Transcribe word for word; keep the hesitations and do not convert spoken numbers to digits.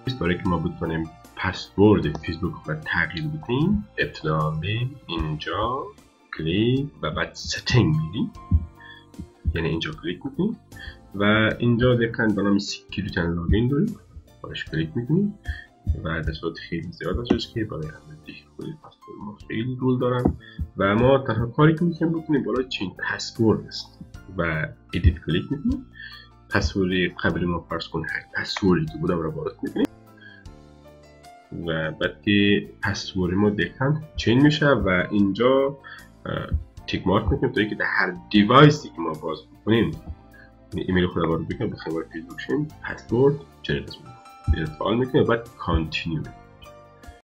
برای که ما بتونیم پسورد فیسبوک رو تغییر بدیم، ابتدا بریم اینجا کلیک و بعد ستینگ میریم، یعنی اینجا کلیک میکنیم و اینجا دقیقاً به نام سکیوریتی اند لاگین داریم، باش کلیک میکنیم و در صورت خیلی زیاد هستش که برای همه خود پسورد ما خیلی رول دارن و ما تنها کاری که میتونیم بکنیم بالای چین پسورد است و ادیت کلیک میکنیم. پسورد قبل ما فرض کن هر پسوردی که بودم رو وارد میکنیم و بعد که پسورد ما دقیقاً چین میشه و اینجا تیک مارک میکنیم تا اینکه در هر دیوایسی که ما باز میکنیم ایمیل خود رو وارد بکنیم به خبر فیسبوک شیم پسورد چنین قسمت فعال میکنیم و بعد کانتینیو.